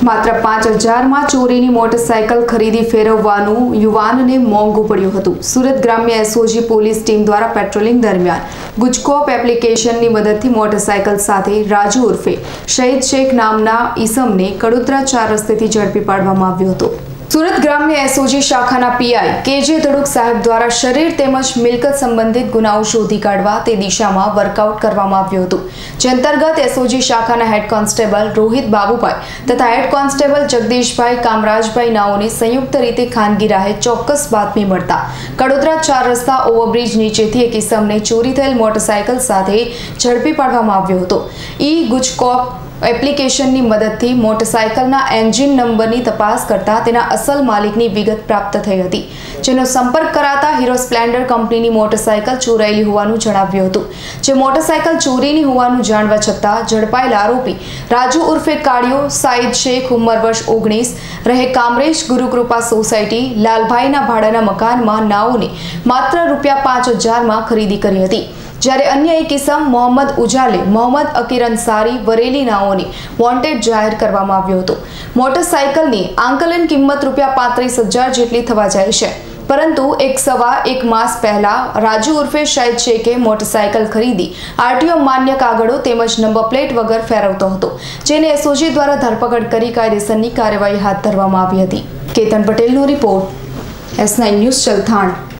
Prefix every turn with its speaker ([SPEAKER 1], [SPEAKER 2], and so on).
[SPEAKER 1] માત્ર 5,000 માં ચોરીની મોટરસાયકલ ખરીદી ફેરવવાનું યુવાનને મોંઘું પડ્યું હતું। સુરત ગ્રામ્ય એસઓજી પોલીસ ટીમ દ્વારા પેટ્રોલિંગ દરમિયાન ગુજકોપ એપ્લિકેશનની મદદથી મોટરસાયકલ સાથે રાજુ ઉર્ફે શહીદ શેખ નામના ઈસમને કડોદરા 4 રસ્તેથી ઝડપી પાડવામાં આવ્યો હતો। સુરત ગ્રામ્ય એસઓજી શાખાના પીઆઈ કેજે ધડુક સાહેબ દ્વારા શરીર તેમજ મિલકત સંબંધિત ગુનાઓ શોધી કાઢવા તે દિશામાં વર્કઆઉટ કરવામાં આવ્યું હતું, જે અંતર્ગત એસઓજી શાખાના હેડ કોન્સ્ટેબલ રોહિત બાબુભાઈ તથા હેડ કોન્સ્ટેબલ જગદીશભાઈ કામરાજભાઈ નાઓને સંયુક્ત રીતે ખાનગી રાહે ચોક્કસ બાતમી મળતા કડોદરા 4 રસ્તા ઓવરબ્રિજ નીચેથી એક ઈસમને ચોરી થયેલ મોટરસાયકલ સાથે ઝડપી પાડવામાં આવ્યો હતો। ગુજકોપ એપ્લિકેશનની મદદથી મોટરસાયકલના એન્જિન નંબરની તપાસ કરતા તેના અસલ માલિકની વિગત પ્રાપ્ત થઈ હતી, જેનો સંપર્ક કરાતા હીરો સ્પ્લેન્ડર કંપનીની મોટરસાયકલ ચોરાયેલી હોવાનું જણાવ્યું હતું। જે મોટરસાયકલ ચોરીની હોવાનું જાણવા છતાં ઝડપાયેલ આરોપી રાજુ ઉર્ફે કાળિયો સાઈદ શેખ ઉંમર વર્ષ 19 રહે કામરેજ ગુરુકૃપા સોસાયટી લાલભાઈના ભાડાના મકાનમાં નાઓને માત્ર ₹5,000 માં ખરીદી કરી હતી, જ્યારે અન્ય એક ઇસમ મોહમ્મદ ઉજાલે મોહમ્મદ અકીર અંસારી વરેલી નાઓને વોન્ટેડ જાહેર કરવામાં આવ્યો હતો। મોટરસાયકલની આંકલન કિંમત ₹35,000 જેટલી થવા જાય છે, પરંતુ સવા એક માસ પહેલા રાજુ ઉર્ફે શહીદ શેખે મોટરસાયકલ ખરીદી આરટીઓ માન્ય કાગળો તેમજ નંબર પ્લેટ વગર ફેરવતો હતો, જેને એસઓજી દ્વારા ધરપકડ કરી કાયદેસરની કાર્યવાહી હાથ ધરવામાં આવી હતી। કેતન પટેલનો રિપોર્ટ, S9 ન્યૂઝ, ચલથાણ।